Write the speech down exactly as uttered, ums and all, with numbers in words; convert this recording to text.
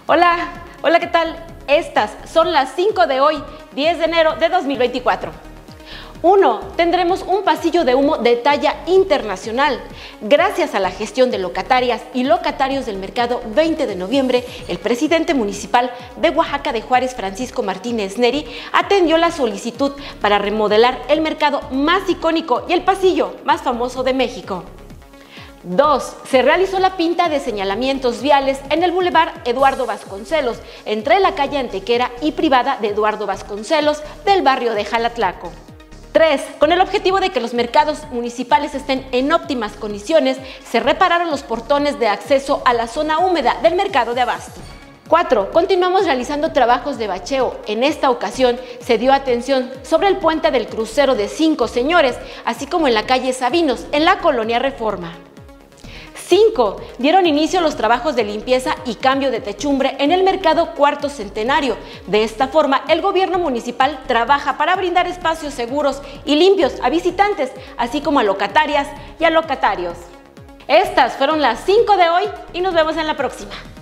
Hola, hola, ¿qué tal? Estas son las cinco de hoy, diez de enero de dos mil veinticuatro. uno. Tendremos un pasillo de humo de talla internacional. Gracias a la gestión de locatarias y locatarios del mercado veinte de noviembre, el presidente municipal de Oaxaca de Juárez, Francisco Martínez Neri, atendió la solicitud para remodelar el mercado más icónico y el pasillo más famoso de México. dos. Se realizó la pinta de señalamientos viales en el Boulevard Eduardo Vasconcelos, entre la calle Antequera y Privada de Eduardo Vasconcelos del barrio de Jalatlaco. tres. Con el objetivo de que los mercados municipales estén en óptimas condiciones, se repararon los portones de acceso a la zona húmeda del mercado de Abasto. cuatro. Continuamos realizando trabajos de bacheo. En esta ocasión se dio atención sobre el puente del crucero de Cinco Señores, así como en la calle Sabinos, en la colonia Reforma. cinco. Dieron inicio los trabajos de limpieza y cambio de techumbre en el mercado Cuarto Centenario. De esta forma, el gobierno municipal trabaja para brindar espacios seguros y limpios a visitantes, así como a locatarias y a locatarios. Estas fueron las cinco de hoy y nos vemos en la próxima.